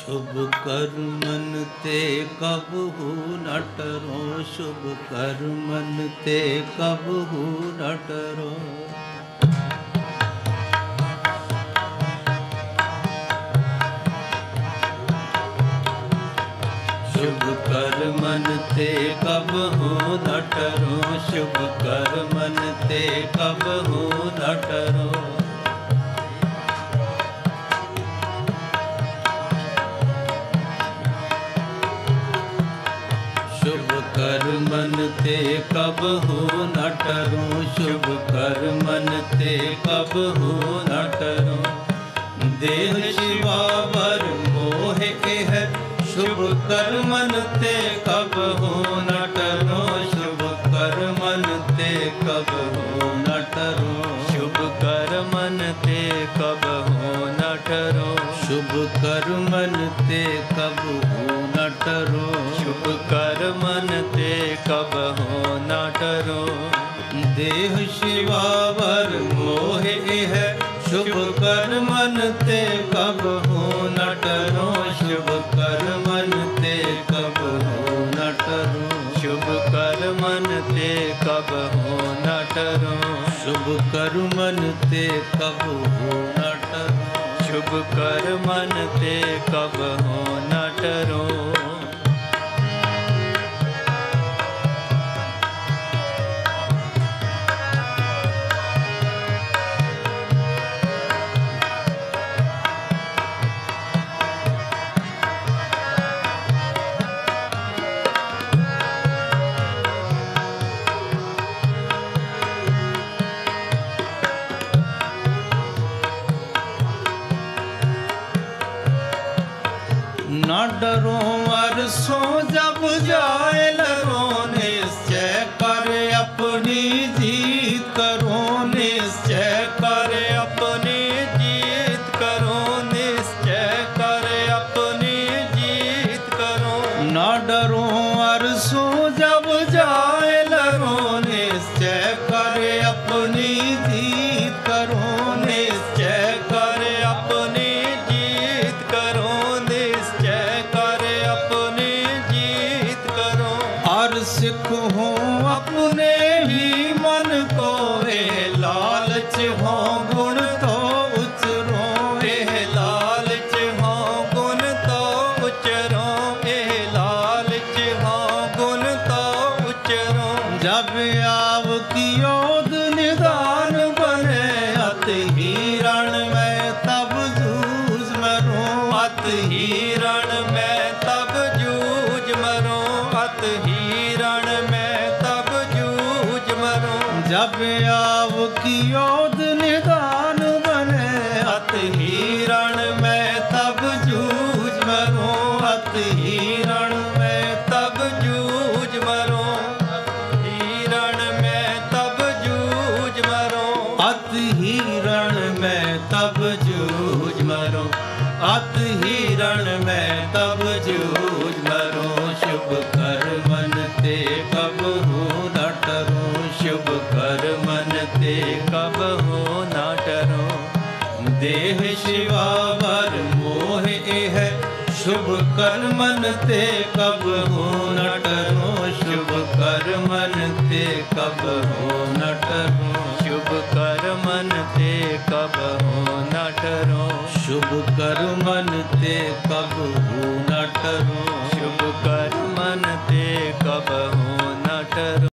शुभ Karman ते कबहू न टरो, शुभ कर्मन ते कबहू न टरो। शुभ कर्मन ते कबहू न टरो, शुभ कर्मन ते कबहू न टरो। शुभ कर्मन ते कबहू न टरो, शुभ कर्मन ते कबहू न टरो। देह शिवावर मोह है, शुभ कर्मन ते कबहू न टरो, शुभ कर्मन ते कबहू न टरो। शुभ कर्मन ते कबहू न टरो, शुभ कर्मन ते कबहू न टरो। शुभ कर्मन ते कबहू न टरो। देह शिवावर मोह है, शुभ कर्मन ते कबहू न टरो, शुभ कर्मन ते कबहू न टरो। शुभ कर्मन ते कबहू न टरो, शुभ कर्मन ते कबहू न टरो। शुभ कर्मन ते कबहू न टरो। न डरो अरसो जब जाए लरो, निश्चय कर अपनी जीत करो, निश्चय कर अपनी जीत करो, निश्चय कर अपनी जीत करो। न डरो अरसो जब जाए लरो, निश्चय कर अपनी जीत करो, निश्चय कर अपनी जीत करो, निश्चय कर अपनी जीत करो। और सिख हो अपने ही मन को, लालच हो गुण तो उचरो, लालच हो गुण तो उचरो, लालच हो गुण तो उचरो। जब आव की ओद निदान बने, अत हिरण में तब जूझ मरो, अत हिरण में तब जूझ मरो, अत हिरण में तब जूझ मरो। जब आव की ओद निदान बने, अत हिरण में तब जूझ मरो, अत हिरण में तब जूझ मरो, हिरण में तब जूझ मरो। अत हिरण में तब जूझ मरो, अत हिरण में तब जूझ मरो। शुभ कर्मन ते कबहू न टरो, शुभ कर्मन ते कबहू न टरो। देह शिवावर मोह है, शुभ कर्मन ते कबहू न टरो, शुभ कर्मन ते कबहू न टरो। शुभ कर्मन ते कबहू न टरो, शुभ कर्मन ते कबहू न टरो।